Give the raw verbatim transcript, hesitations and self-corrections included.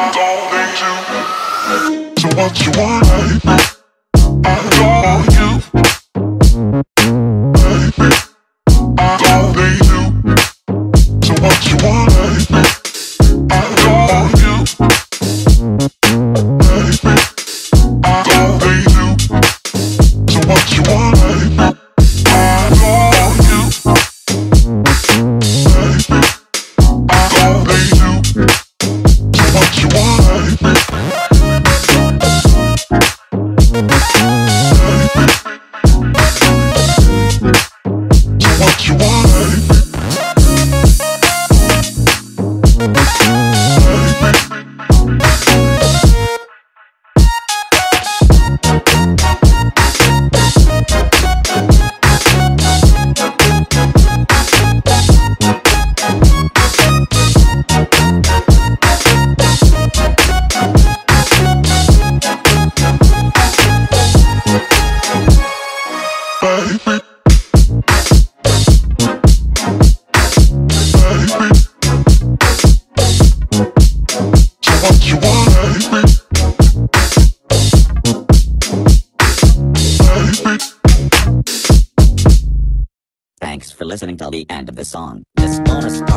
all they do. So what you want, baby? I adore you, baby. I all they do. So what you want, baby? I adore you, baby. I all they do. So what you want, baby? I adore you, baby. I all they do. So what you want, baby? What you want, baby? Baby. What you want, baby? Baby. Thanks for listening till the end of the song. This bonus part